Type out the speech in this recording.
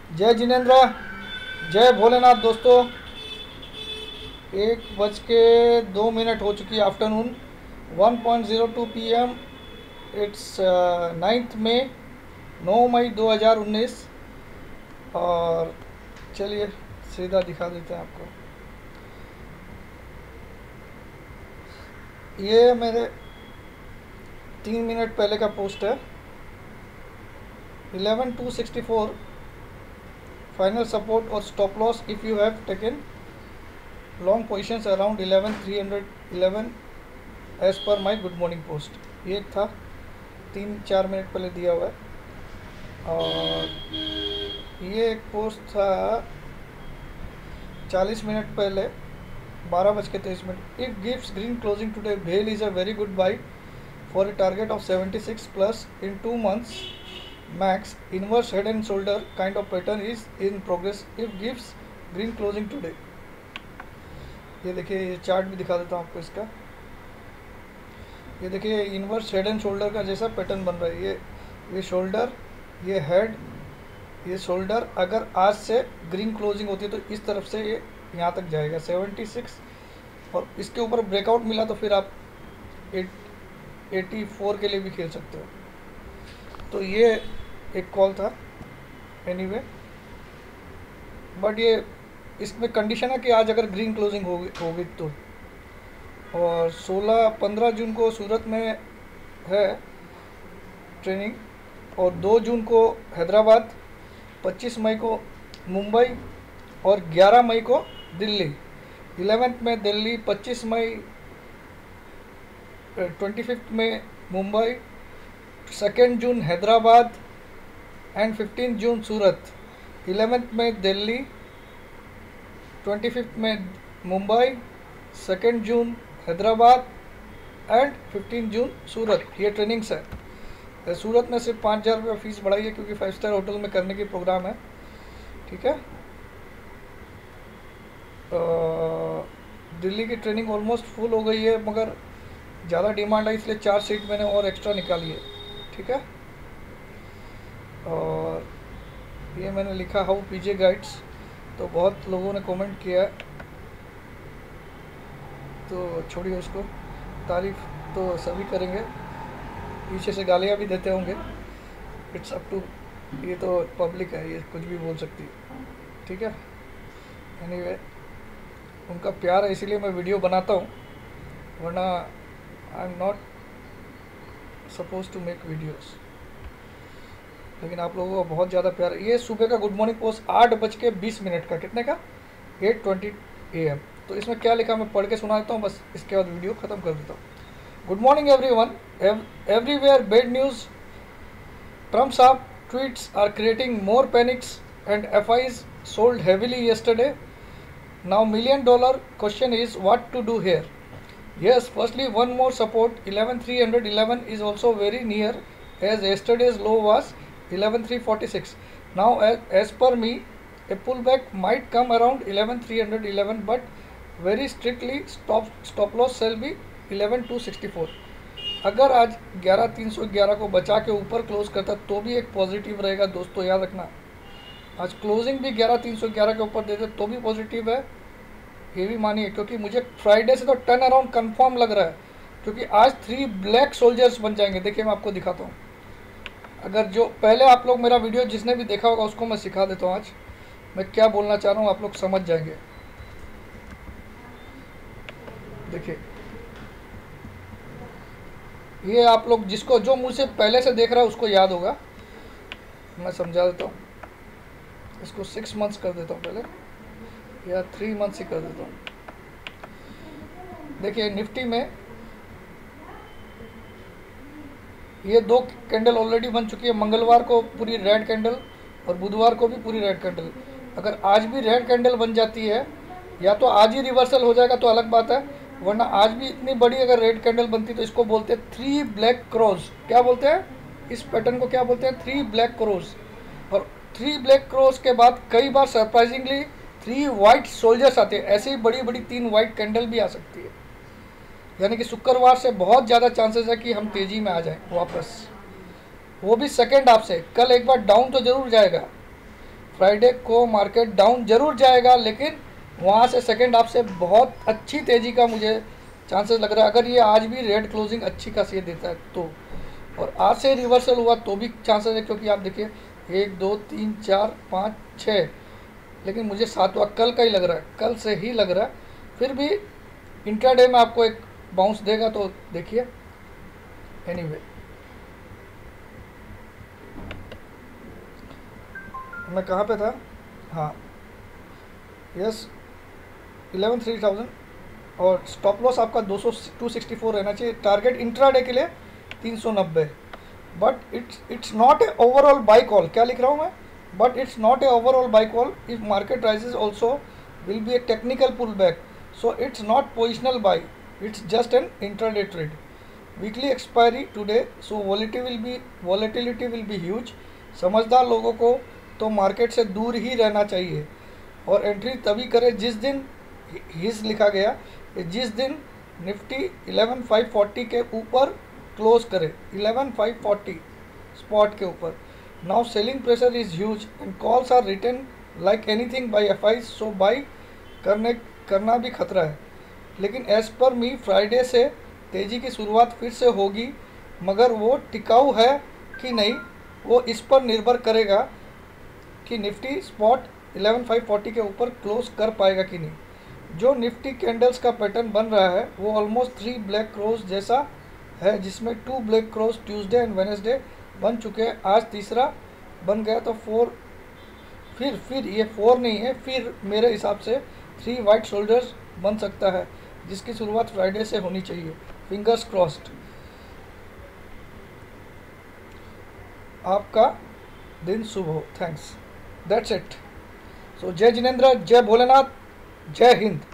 जय जिनेन्द्र, जय भोलेनाथ दोस्तों। 1:02 हो चुकी है afternoon, 1:02 PM। It's 9 May, 9 May 2019। और चलिए सीधा दिखा देते हैं आपको। ये मेरे 3 मिनट पहले का पोस्ट है। 11:264 फाइनल सपोर्ट और stop loss if you have taken long positions around 11,311 as per my good morning post. ये था 3-4 मिनट पहले दिया हुआ है। और ये एक पोस्ट था 40 मिनट पहले, 12:23। If gives green closing today, भेल is a very good buy for a target of 76 plus in 2 months max. Inverse head and shoulder kind of pattern is in progress if gives green closing today. ये देखिए, ये chart भी दिखा देता हूँ आपको इसका। ये देखिए, इनवर्स हेड एंड शोल्डर का जैसा पैटर्न बन रहा है। ये शोल्डर, ये हेड, ये शोल्डर। अगर आज से ग्रीन क्लोजिंग होती है तो इस तरफ से ये यहाँ तक जाएगा 76, और इसके ऊपर ब्रेकआउट मिला तो फिर आप 84 के लिए भी खेल सकते हो। तो ये एक कॉल था एनीवे। बट ये इसमें कंडीशन है कि आज अगर ग्रीन क्लोजिंग होगी तो। और 15 जून को सूरत में है ट्रेनिंग, और 2 जून को हैदराबाद, 25 मई को मुंबई, और 11 मई को दिल्ली। 11th में दिल्ली, 25 मई, 25 में मुंबई, 2 जून हैदराबाद एंड 15 जून सूरत। 11th में दिल्ली, 25 में मुंबई, 2 जून हैदराबाद एंड 15 जून सूरत। ये ट्रेनिंग्स है। सूरत में सिर्फ 5,000 रुपये फ़ीस बढ़ाई है क्योंकि 5 स्टार होटल में करने की प्रोग्राम है। ठीक है। दिल्ली की ट्रेनिंग ऑलमोस्ट फुल हो गई है, मगर ज़्यादा डिमांड है इसलिए 4 सीट मैंने और एक्स्ट्रा निकाली है। ठीक है। और ये मैंने लिखा हाउ पीजे गाइड्स, तो बहुत लोगों ने कमेंट किया, तो छोड़िए उसको। तारीफ तो सभी करेंगे, पीछे से गालियाँ भी देते होंगे। इट्स अप टू, ये तो पब्लिक है, ये कुछ भी बोल सकती है। ठीक है। एनीवे, उनका प्यार है इसीलिए मैं वीडियो बनाता हूँ, वरना I am not suppose to make videos. लेकिन आप लोगों का बहुत ज़्यादा प्यार। ये सुबह का गुड मॉर्निंग पोस्ट 8:20 का, कितने का, 8:20 AM। तो इसमें क्या लिखा मैं पढ़ के सुना देता हूँ, बस इसके बाद वीडियो ख़त्म कर देता हूँ। Good morning everyone, everywhere bad news, Trump's up tweets are creating more panics and FIs sold heavily yesterday. Now $1,000,000 question is what to do here. Yes, firstly one more support 11,311 is also very near, as yesterday's low was 11,346. Now as per me, a pullback might come around 11,311, but very strictly stop loss shall be 11,264. अगर आज 11,311 को बचा के ऊपर close करता तो भी एक पॉजिटिव रहेगा दोस्तों, याद रखना। आज क्लोजिंग भी 11,311 के ऊपर देते तो भी पॉजिटिव है, ये भी मानिए, क्योंकि मुझे फ्राइडे से तो टर्न अराउंड कन्फर्म लग रहा है, क्योंकि आज 3 ब्लैक सोल्जर्स बन जाएंगे। देखिए मैं आपको दिखाता हूँ। अगर जो पहले आप लोग मेरा वीडियो जिसने भी देखा होगा उसको मैं सिखा देता हूँ आज मैं क्या बोलना चाह रहा हूँ, आप लोग समझ जाएंगे। देखिए, ये आप लोग जिसको जो मुझसे पहले से देख रहा है उसको याद होगा, मैं समझा देता हूँ। इसको 6 मंथ्स कर देता हूँ पहले, या 3 मंथ्स ही कर देता हूँ। देखिए निफ्टी में ये 2 कैंडल ऑलरेडी बन चुकी है। मंगलवार को पूरी रेड कैंडल और बुधवार को भी पूरी रेड कैंडल। अगर आज भी रेड कैंडल बन जाती है, या तो आज ही रिवर्सल हो जाएगा तो अलग बात है, वरना आज भी इतनी बड़ी अगर रेड कैंडल बनती तो इसको बोलते हैं 3 ब्लैक क्रॉस। क्या बोलते हैं इस पैटर्न को, क्या बोलते हैं, 3 ब्लैक क्रॉस। और 3 ब्लैक क्रॉस के बाद कई बार सरप्राइजिंगली 3 वाइट सोल्जर्स आते हैं। ऐसे ही बड़ी बड़ी 3 वाइट कैंडल भी आ सकती है। यानी कि शुक्रवार से बहुत ज़्यादा चांसेस है कि हम तेज़ी में आ जाएं वापस, वो भी सेकेंड हाफ से। कल एक बार डाउन तो ज़रूर जाएगा, फ्राइडे को मार्केट डाउन जरूर जाएगा, लेकिन वहाँ से सेकेंड हाफ से बहुत अच्छी तेज़ी का मुझे चांसेस लग रहा है। अगर ये आज भी रेड क्लोजिंग अच्छी खासी देता है तो, और आज से रिवर्सल हुआ तो भी चांसेस है, क्योंकि आप देखिए 1 2 3 4 5 6, लेकिन मुझे सातवां कल का ही लग रहा है, कल से ही लग रहा है। फिर भी इंट्राडे में आपको एक बाउंस देगा, तो देखिए। एनीवे मैं कहाँ पे था? हाँ, यस 11,3000, और स्टॉप लॉस आपका 264 रहना चाहिए। टारगेट इंट्राडे के लिए 390। But it's not a overall buy call. क्या लिख रहा हूँ मैं? But it's not a overall buy call. If market rises also will be a technical pull back, so it's not positional buy, it's just an intraday trade. Weekly expiry today, so volatility will be huge. समझदार लोगों को तो market से दूर ही रहना चाहिए, और entry तभी करें जिस दिन हिज लिखा गया, जिस दिन निफ्टी 11,540 के ऊपर क्लोज करे, 11,540 स्पॉट के ऊपर। Now selling pressure is huge and calls are written like anything by FI, so buy करना भी खतरा है। लेकिन एज पर मी फ्राइडे से तेज़ी की शुरुआत फिर से होगी, मगर वो टिकाऊ है कि नहीं वो इस पर निर्भर करेगा कि निफ्टी स्पॉट 11,540 के ऊपर क्लोज कर पाएगा कि नहीं। जो निफ्टी कैंडल्स का पैटर्न बन रहा है वो ऑलमोस्ट 3 ब्लैक क्रॉस जैसा है, जिसमें 2 black cross Tuesday and Wednesday बन चुके हैं। आज तीसरा बन गया, तो 4 फिर ये 4 नहीं है, फिर मेरे हिसाब से 3 वाइट शोल्डर्स बन सकता है, जिसकी शुरुआत फ्राइडे से होनी चाहिए। Fingers crossed. आपका दिन शुभ हो। Thanks, that's it. सो जय जिनेंद्र, जय भोलेनाथ, जय हिंद।